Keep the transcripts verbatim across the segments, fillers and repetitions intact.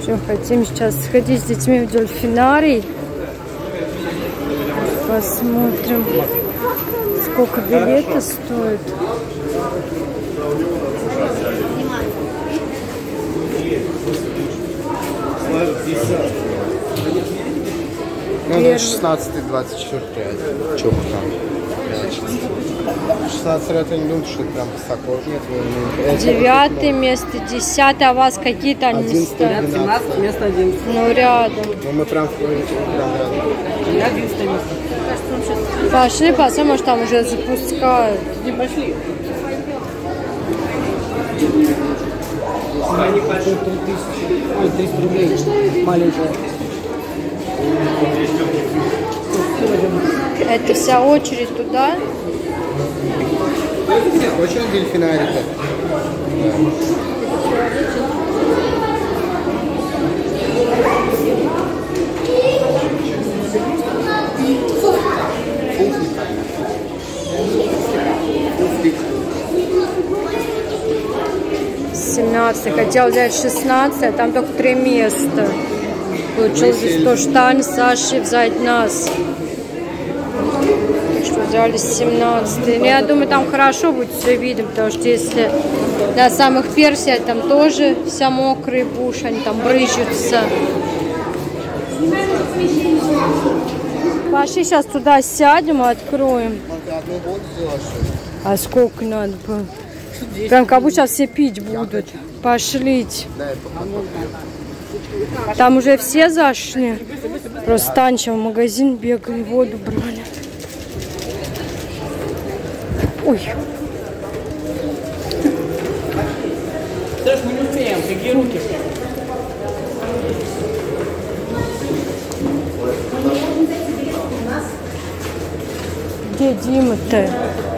Что, хотим сейчас сходить с детьми в дельфинарий. Посмотрим, сколько билеты стоят. Ну, шестнадцатый, двадцать четвёртый, что там? шестнадцать лет, я не думаю, что это прям высоко. Нет, девятое место, десятое, а у вас какие-то они стоят? семнадцать, место одиннадцать. Ну, рядом. Ну, мы прям, прям рядом. одиннадцатое место. Пошли, посмотрим, может там уже запускают. Не пошли. Они пошли три тысячи, ой, триста рублей, маленькая. Это вся очередь туда? Очень дельфинарий-то. семнадцать, хотел взять шестнадцать, а там только три места. Получилось то, что Таня с Сашей взять нас. Так что взяли семнадцать. Но я думаю, там хорошо будет все видно, потому что если до самых персий, там тоже вся мокрая будешь, они там брызжутся. Пошли сейчас туда сядем и откроем. А сколько надо было? Прям как будто сейчас все пить будут. Пошлите. Там уже все зашли. Просто Танча в магазин бегали, воду брали. Ой. Саш, мы не успеем, какие руки? Где Дима-то?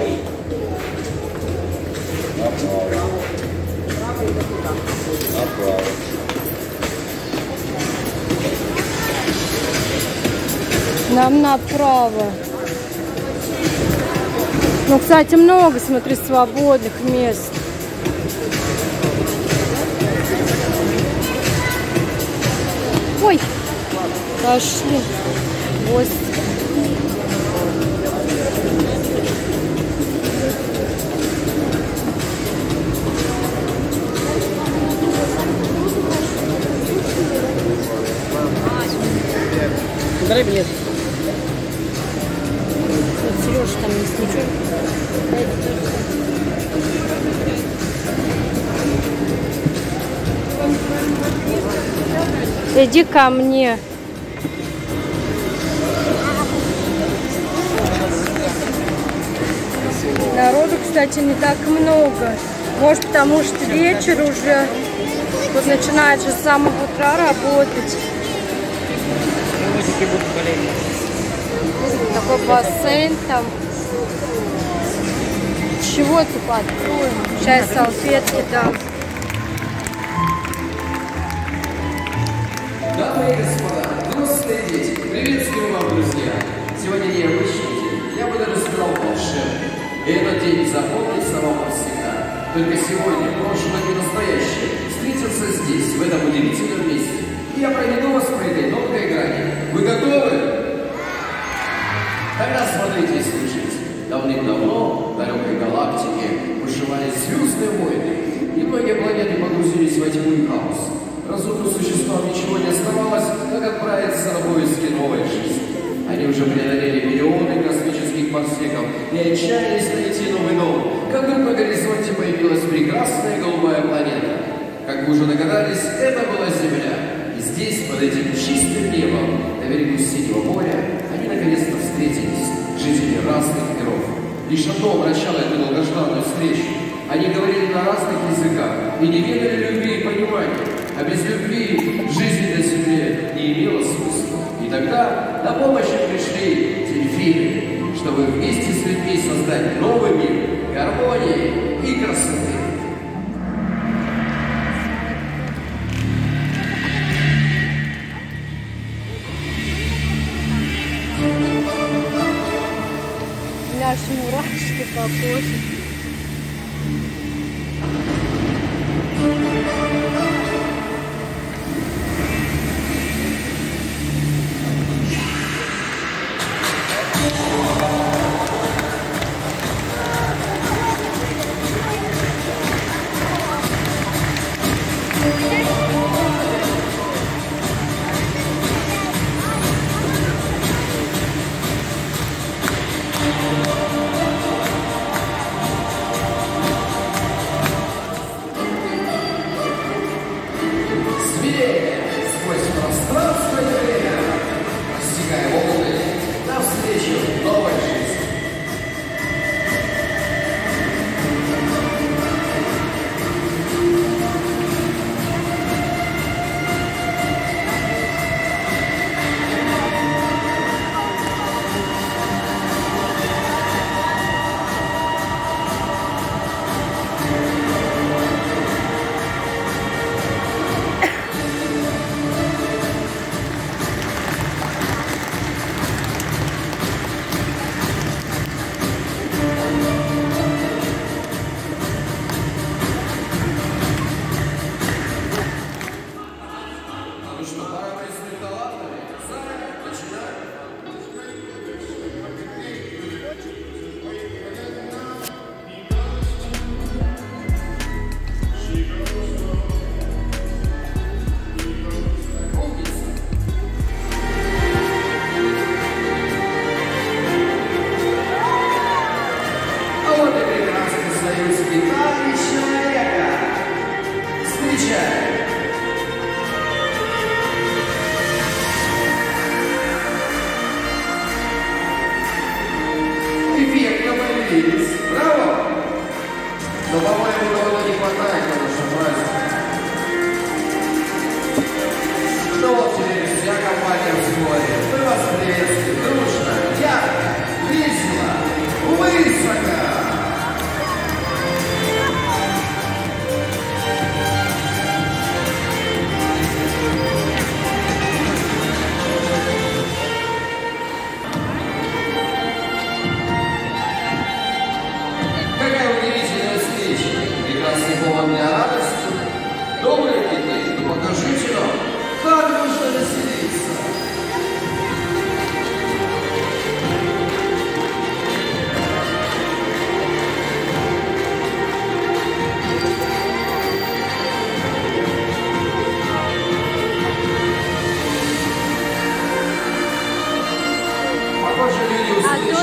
Нам направо. Ну, кстати, много, смотри, свободных мест. Ой, пошли. Вот. Дай билет. Сережа там не ничего. Иди ко мне. Народу, кстати, не так много. Может, потому что вечер уже. Вот начинает же с самого утра работать. Такой бассейн там. Чего типа откроем? Сейчас салфетки дам. Дамы и господа, взрослые дети, приветствую вам, друзья! Сегодня необычный день, я бы даже сказал волшебный. И этот день запомнится вам навсегда. Только сегодня, прошлое и настоящее встретятся здесь, в этом удивительном месте. И я проведу вас по этой тонкой грани. Вы готовы? Тогда смотрите и слушайте. Давным-давно в далекой галактике бушевали звездные войны, и многие планеты погрузились во тьму и хаос. Разумным существам ничего не оставалось, как отправиться на поиски новой жизни. Они уже преодолели миллионы космических парсеков и отчаялись найти новый дом, как вдруг на горизонте появилась прекрасная голубая планета. Как вы уже догадались, это была Земля. И здесь, под этим чистым небом, на берегу Синего моря, они наконец-то встретились, жители разных миров. Лишь одно омрачало эту долгожданную встречу. Они говорили на разных языках и не ведали любви и понимания. А без любви жизнь на земле не имела смысла. И тогда на помощь им пришли дельфины, чтобы вместе с людьми создать новый мир гармонии и красоты. Наши мурашки по коже.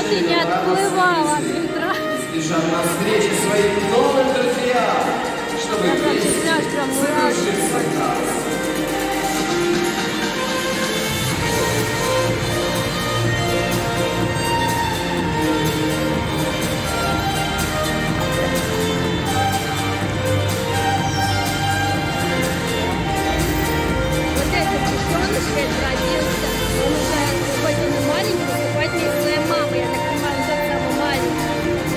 Вот и не отплывала от ведра. Спешат навстречу своим новым друзьям, чтобы вместе совершить заказ. Вот этот детенышка родился, он уже хоть он и маленький, выступает вместе с своей мамой, я так понимаю, он тот самый маленький.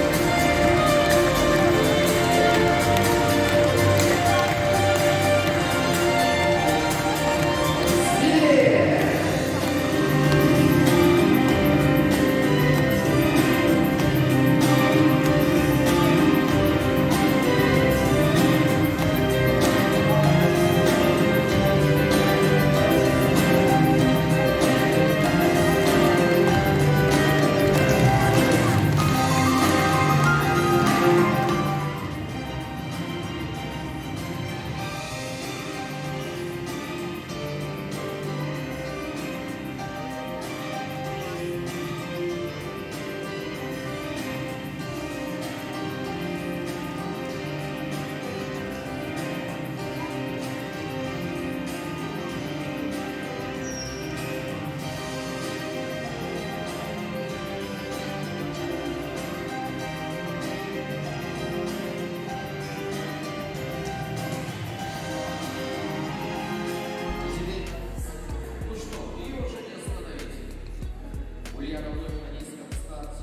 Ульяна вновь на низком старте.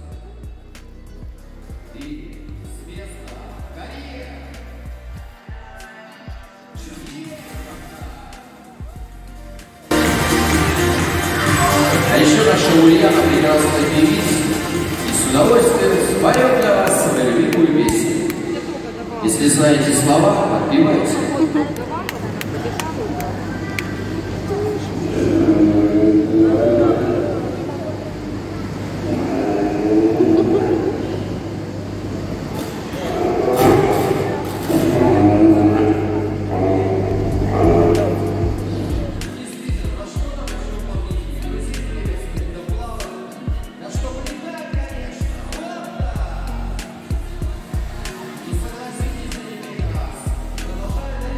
И звезда Корея. А еще наша Ульяна прекрасная певица и с удовольствием споет для вас свою любимую песню. Если знаете слова, отпевайте. Продолжает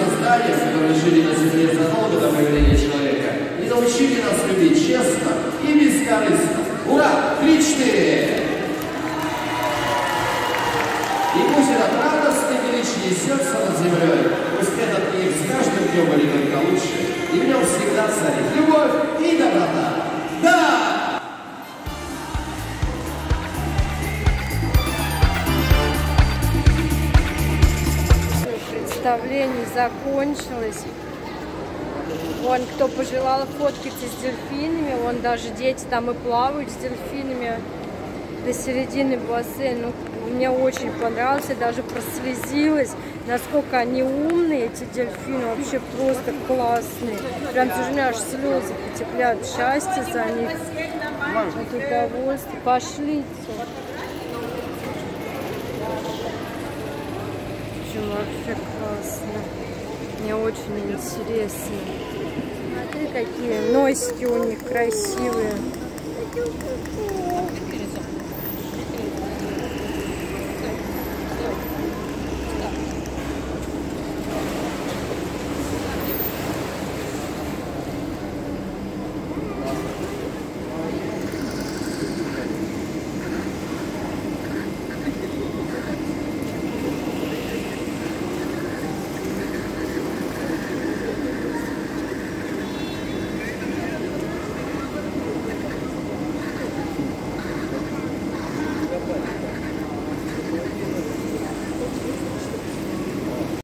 создания, которые жили на земле задолго до появления человека, и научили нас любить честно и бескорыстно. Ура! Три-четыре! И пусть этот радостный величие сердца над землей, пусть этот мир с каждым днем будет только лучше, и в нем всегда царит любовь и доброта. Да! Представление закончилось. Вон, кто пожелал фоткаться с дельфинами, вон даже дети там и плавают с дельфинами до середины бассейна. Ну, мне очень понравилось, я даже прослезилась, насколько они умные, эти дельфины, вообще просто классные. Прям даже у меня аж слезы потекляют, счастье за них, от удовольствия. Пошлите. Вообще классно. Мне очень интересно. Смотри, какие носики у них красивые.